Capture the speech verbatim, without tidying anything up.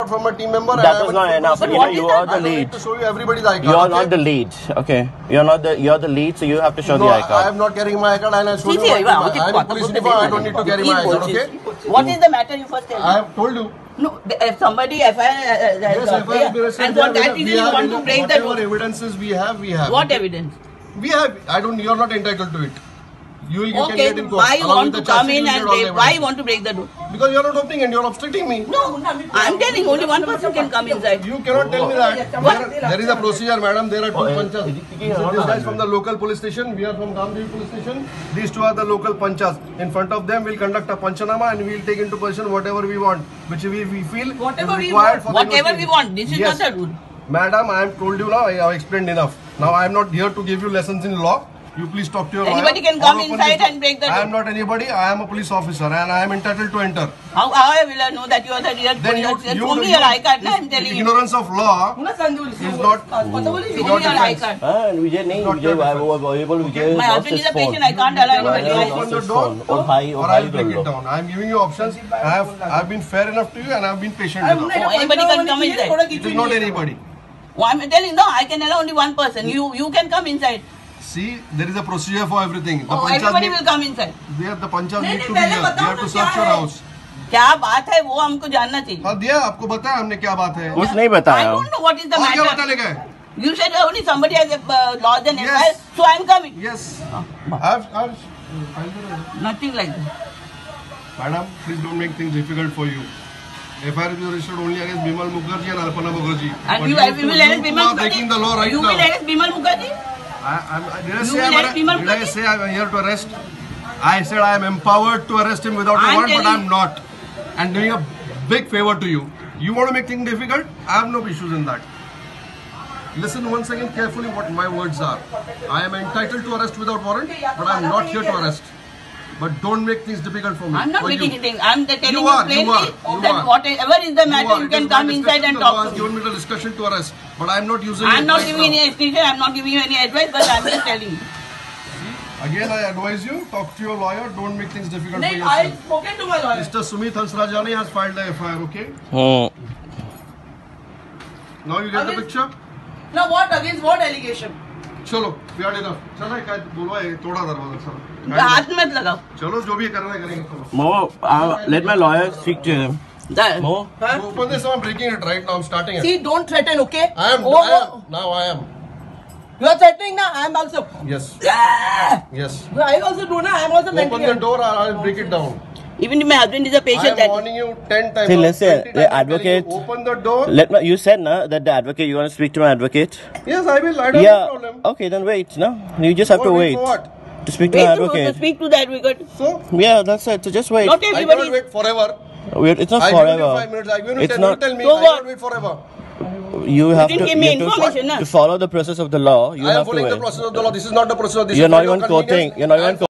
from a team member. That was not enough. You know, you are the lead. To show you everybody's I card. You are okay? not the lead. Okay. You're not the. You're the lead, so you have to show no, the I card. I am not carrying my I card, and I showed you. I am in police uniform. I don't need to carry my I card. Okay. What is the matter? You first tell me. I have told you. No, if somebody F I R uh, yes, uh, F I R uh, and for that reason you want to break the whatever evidences we have, we have. What evidence? We have. I don't. You are not entitled to it. You will. You okay. Can get in court. Why you want to come in and break? Why you want to break the door? Because you are not opening and you are obstructing me. No, I am telling only one person can come inside. You cannot tell me that. There, there is a procedure, madam. There are two panchas. These guys from the local police station. We are from Gamdevi police station. These two are the local panchas. In front of them, we will conduct a panchanama and we will take into position whatever we want, which we, we feel whatever is required for whatever we want. This is yes. not a rule. Madam, I have told you now. I have explained enough. Now I am not here to give you lessons in law. You please talk to your anybody lawyer. Can come inside and break the door. I am not anybody. I am a police officer and I am entitled to enter. How, how will I know that you are the real then police? You, you, only you, your I card. I am telling you. Ignorance of law is not. Only your I card. Ah, Vijay, nahi. Vijay, I was able. Vijay. My husband is a patient. I can't allow anybody. I open the door or I will break it down. I am giving you options. I have I have been fair enough to you and I have been patient enough. Oh, anybody can come inside. It is not anybody. Oh, I am telling no. I can allow only one person. You you can come inside. See, there is a procedure for everything. The oh, everybody will come inside. There, the panchas need to be here. They have to search your house. क्या बात है वो हमको जानना चाहिए. हाँ दिया आपको बताया हमने क्या बात है. कुछ नहीं बताया. I don't know what is the matter. क्या बता लेगा? You said only somebody has a uh, laws and yes. F I R, so I am coming. Yes. I've, I've, Nothing like that. Madam, please don't make things difficult for you. F I R is registered only against Bimal Mukherjee and Alpana Mukherjee. And you, you, you will arrest Bimal Mukherjee? breaking the law right you now. You will arrest Bimal Mukherjee? I, I'm, did I you say, will arrest Bimal did I say I'm here to arrest? I said I am empowered to arrest him without a warrant, but I'm not. And doing a big favor to you. You want to make things difficult? I have no issues in that. Listen once again carefully what my words are. I am entitled to arrest without warrant, but I am not here to arrest. But don't make things difficult for me. I'm not making anything. I'm telling you, you are, plainly you are, you that are. whatever is the matter, you, you can come inside and talk to me. given me the discussion to arrest, but I'm not using I'm it not right giving now. any explanation, I'm not giving you any advice, but I'm just telling you. Again, I advise you, talk to your lawyer, don't make things difficult no, for yourself. I've spoken to my lawyer. Mister Sumit Hansrajani has filed the F I R, okay? Hmm. Now you get against, the picture? Now what, against what allegation? चलो, we are enough. चलो एक आज बोलो है थोड़ा दरवाजा sir. हाथ मत लगाओ. चलो जो भी करना है करेंगे. Mo, uh, let my lawyer speak to him. That, Mo, huh? Open this. I'm breaking it right now. I'm starting it. See, don't threaten, okay? I am. Oh, I am. oh. Now I am. You are threatening now. I am also. Yes. Yeah. Yes. I also do now. I am also. Open the door. I'll break it down. Even if my husband is a patient. I am warning you ten times. See, listen, the advocate. Open the door. Let me. You said na that the advocate. You want to speak to my advocate? Yes, I will. I don't yeah. have a problem. Okay, then wait. No, you just have what, to wait. wait. For what? To speak to wait my to, advocate. To speak to the advocate. So. Yeah, that's it. So just wait. Not everybody. I cannot wait forever. Wait, it's not I forever. I five minutes. I give you it's ten. not. Tell me. So I what? cannot wait forever. You have you to, give you me have information, to, na? to follow the process of the law. You I am have following to the wait. process of the law. This is not the process of this. You're not even quoting. You're not even.